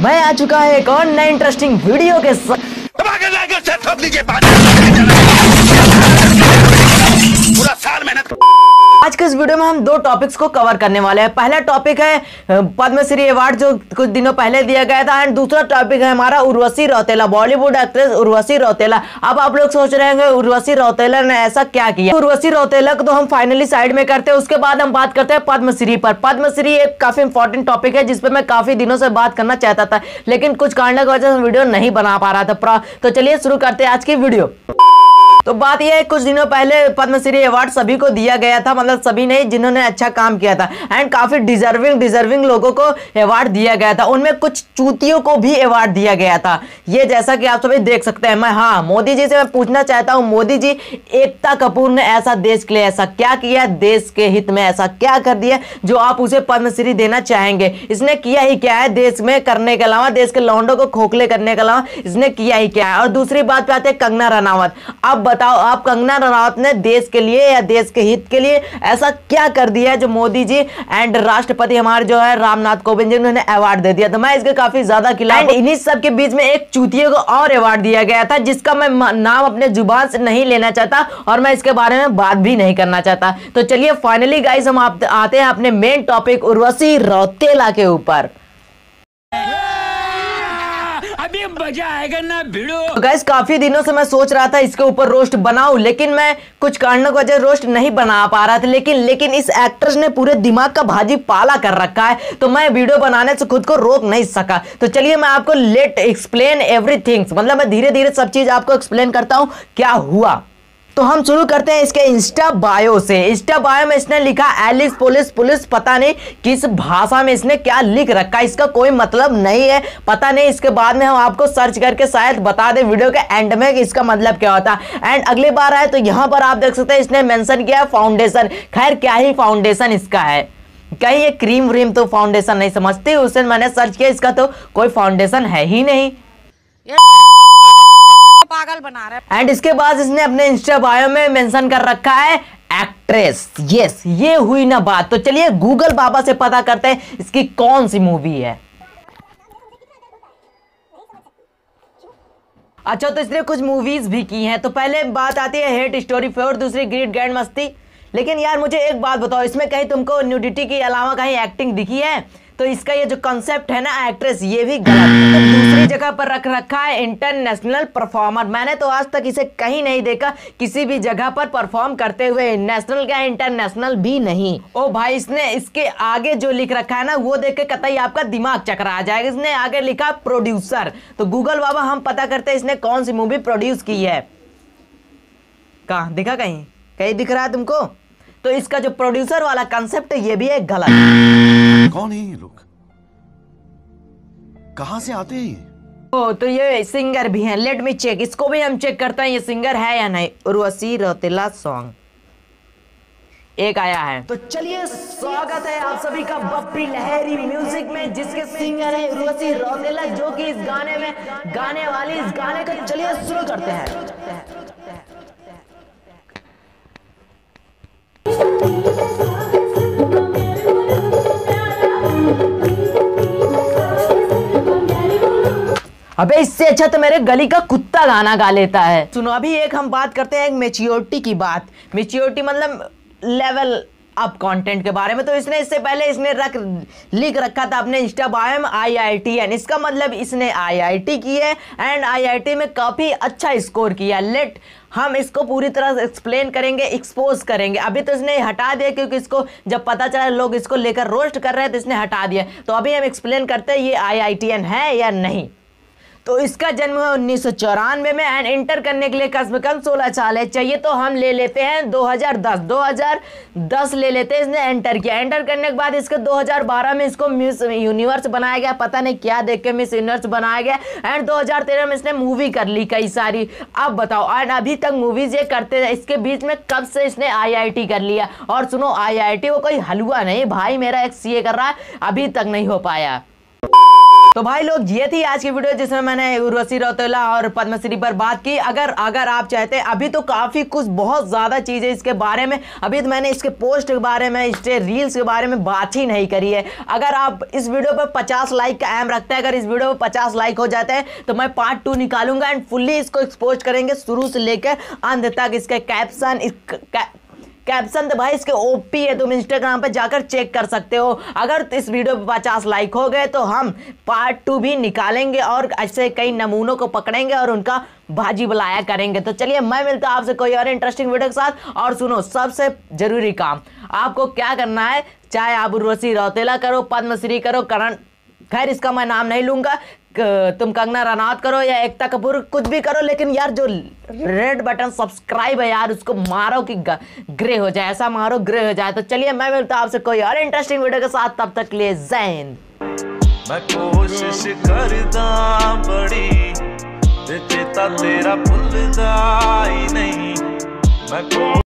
मैं आ चुका है एक और नए इंटरेस्टिंग वीडियो के साथ। पूरा साल मेहनत। आज के इस वीडियो में हम दो टॉपिक्स को कवर करने वाले हैं। पहला टॉपिक है पद्मश्री अवार्ड जो कुछ दिनों पहले दिया गया था, एंड दूसरा टॉपिक है हमारा उर्वशी रौतेला, बॉलीवुड एक्ट्रेस उर्वशी रौतेला। अब आप लोग सोच रहे होंगे उर्वशी रौतेला ने ऐसा क्या किया। उर्वशी रौतेला को तो हम फाइनली साइड में करते हैं, उसके बाद हम बात करते हैं पद्मश्री पर। पद्मश्री एक काफी इंपॉर्टेंट टॉपिक है जिसपे मैं काफी दिनों से बात करना चाहता था, लेकिन कुछ कारणों की वजह से वीडियो नहीं बना पा रहा था। तो चलिए शुरू करते हैं आज की वीडियो। तो बात यह है, कुछ दिनों पहले पद्मश्री अवार्ड सभी को दिया गया था, मतलब सभी नहीं जिन्होंने अच्छा काम किया था, एंड काफी डिजर्विंग लोगों को अवार्ड दिया गया था। उनमें कुछ चूतियों को भी अवार्ड दिया गया था, ये जैसा कि आप सभी देख सकते हैं। मोदी जी से मैं पूछना चाहता हूं, मोदी जी एकता कपूर ने ऐसा देश के लिए ऐसा क्या किया, देश के हित में ऐसा क्या कर दिया जो आप उसे पद्मश्री देना चाहेंगे। इसने किया ही क्या है देश में करने के अलावा, देश के लौंडों को खोखले करने के अलावा इसने किया ही क्या है। और दूसरी बात पे आते हैं कंगना रनावत। अब बताओ आप, कंगना रनावत ने देश के लिए या देश के हित के लिए ऐसा क्या कर दिया है जो मोदी जी एंड राष्ट्रपति हमारे जो है रामनाथ कोविंद जी उन्होंने अवार्ड दे दिया। तो मैं इसके काफी ज्यादा खिलाफ। इन्हीं सब के बीच में एक चूतिए को और अवार्ड दिया गया था जिसका मैं नाम अपने जुबान से नहीं लेना चाहता और मैं इसके बारे में बात भी नहीं करना चाहता। तो चलिए फाइनली गाइस हम आते हैं अपने मेन टॉपिक उर्वशी रौतेला के ऊपर। अभी मजा आएगा ना भिड़ो। तो गाइस काफी दिनों से मैं सोच रहा था इसके ऊपर रोस्ट बनाऊं, लेकिन मैं कुछ कारणों की वजह रोस्ट नहीं बना पा रहा था। लेकिन इस एक्ट्रेस ने पूरे दिमाग का भाजी पाला कर रखा है, तो मैं वीडियो बनाने से खुद को रोक नहीं सका। तो चलिए मैं आपको लेट एक्सप्लेन एवरीथिंग, मतलब मैं धीरे धीरे सब चीज आपको एक्सप्लेन करता हूं क्या हुआ। तो हम शुरू करते हैं इसके इंस्टा बायो से। इंस्टा बायो में इसने लिखा एलिस पुलिस, पता नहीं किस भाषा में इसने क्या लिख रखा है, इसका कोई मतलब नहीं है, पता नहीं। इसके बाद में हम आपको सर्च करके शायद बता दें वीडियो के एंड में कि इसका मतलब क्या होता है। एंड अगली बार आए तो यहां पर आप देख सकते हैं इसने मेंशन किया फाउंडेशन। खैर क्या ही फाउंडेशन इसका है, कहीं ये क्रीम व्रीम तो फाउंडेशन नहीं समझती। उससे मैंने सर्च किया, इसका तो कोई फाउंडेशन है ही नहीं, पागल बना रहा है। एंड इसके बाद इसने अपने इंस्टा बायो में मेंशन कर रखा है एक्ट्रेस। यस, ये हुई ना बात। तो चलिए गूगल बाबा से पता करते हैं इसकी कौन सी मूवी है। अच्छा, तो इसने कुछ मूवीज भी की हैं। तो पहले बात आती है हेट स्टोरी 4, दूसरी ग्रेट ग्रैंड मस्ती। लेकिन यार मुझे एक बात बताओ, इसमें कहीं तुमको न्यूडिटी के अलावा कहीं एक्टिंग दिखी है? तो इसका ये जो कॉन्सेप्ट है ना एक्ट्रेस, ये भी गलत है। तो दूसरी जगह पर रख रखा है इंटरनेशनल परफॉर्मर। मैंने तो आज तक इसे कहीं नहीं देखा किसी भी जगह पर परफॉर्म करते हुए, नेशनल क्या इंटरनेशनल भी नहीं। ओ भाई, इसने इसके आगे जो लिख रखा है ना वो देख के कतई आपका दिमाग चकरा जाएगा। इसने आगे लिखा प्रोड्यूसर। तो गूगल बाबा हम पता करते हैं इसने कौन सी मूवी प्रोड्यूस की है। कहां दिखा, कहीं कहीं दिख रहा है तुमको? तो इसका जो प्रोड्यूसर वाला कंसेप्ट है ये भी है गलत। कौन है ये लोग, कहां से आते हैं? ओ, तो ये सिंगर भी हैं। लेट मी चेक, इसको भी हम चेक करते हैं ये सिंगर है या नहीं। उर्वशी रौतेला सॉन्ग एक आया है। तो चलिए स्वागत है आप सभी का बप्पी लहरी म्यूजिक में, जिसके सिंगर है उर्वशी रौतेला, जो कि इस गाने में गाने वाली इस गाने को चलिए शुरू करते हैं। अबे इससे अच्छा तो मेरे गली का कुत्ता गाना गा लेता है। सुनो, अभी एक हम बात करते हैं एक मैच्योरिटी की बात। मैच्योरिटी मतलब लेवल अप कंटेंट के बारे में। तो इसने इससे पहले इसने लिख रखा था अपने इंस्टा बायो में IITN। इसका मतलब इसने IIT की है एंड IIT में काफी अच्छा स्कोर किया। लेट हम इसको पूरी तरह से एक्सप्लेन करेंगे, एक्सपोज करेंगे। अभी तो इसने हटा दिया क्योंकि इसको जब पता चला लोग इसको लेकर रोस्ट कर रहे हैं तो इसने हटा दिया। तो अभी हम एक्सप्लेन करते हैं ये IITN है या नहीं। तो इसका जन्म हुआ 1994 में एंड इंटर करने के लिए कम से कम 16 साल है चाहिए। तो हम ले लेते हैं 2010 ले लेते हैं। इसने एंटर किया, एंटर करने के बाद इसके 2012 में इसको मिस यूनिवर्स बनाया गया, पता नहीं क्या देख के मिस यूनिवर्स बनाया गया। एंड 2013 में इसने मूवी कर ली कई सारी। अब बताओ, एंड अभी तक मूवीज ये करते हैं, इसके बीच में कब से इसने IIT कर लिया। और सुनो, IIT वो कोई हलवा नहीं भाई, मेरा एक CA कर रहा है, अभी तक नहीं हो पाया। तो भाई लोग, ये थी आज की वीडियो जिसमें मैंने उर्वशी रौतेला और पद्मश्री पर बात की। अगर आप चाहते हैं, अभी तो काफी कुछ बहुत ज्यादा चीजें इसके बारे में, अभी तो मैंने इसके पोस्ट के बारे में, इसके रील्स के बारे में बात ही नहीं करी है। अगर आप इस वीडियो पर 50 लाइक का एम रखते हैं, अगर इस वीडियो पर 50 लाइक हो जाते हैं तो मैं पार्ट 2 निकालूंगा एंड फुल्ली इसको एक्सपोज करेंगे शुरू से लेकर अंत तक। इसके कैप्शन तो भाई इसके ओपी है, तुम इंस्टाग्राम पे जाकर चेक कर सकते हो। अगर इस वीडियो पे 50 लाइक हो गए तो हम पार्ट 2 भी निकालेंगे और ऐसे कई नमूनों को पकड़ेंगे और उनका बाजी बुलाया करेंगे। तो चलिए, मैं मिलता हूं आपसे कोई और इंटरेस्टिंग वीडियो के साथ। और सुनो, सबसे जरूरी काम आपको क्या करना है, चाहे आप उर्वशी रौतेला करो, पद्मश्री करो, करण, खैर इसका मैं नाम नहीं लूंगा, तुम कंगना रनौत करो या एकता कपूर, कुछ भी करो, लेकिन यार जो रेड बटन सब्सक्राइब है यार, उसको मारो कि ग्रे हो जाए, ऐसा मारो ग्रे हो जाए। तो चलिए, मैं मिलता हूं आपसे कोई और इंटरेस्टिंग वीडियो के साथ, तब तक के लिए जय हिंद। मैं कोशिश करदा बड़ी ते चेता तेरा भुलदा ही नहीं। मैं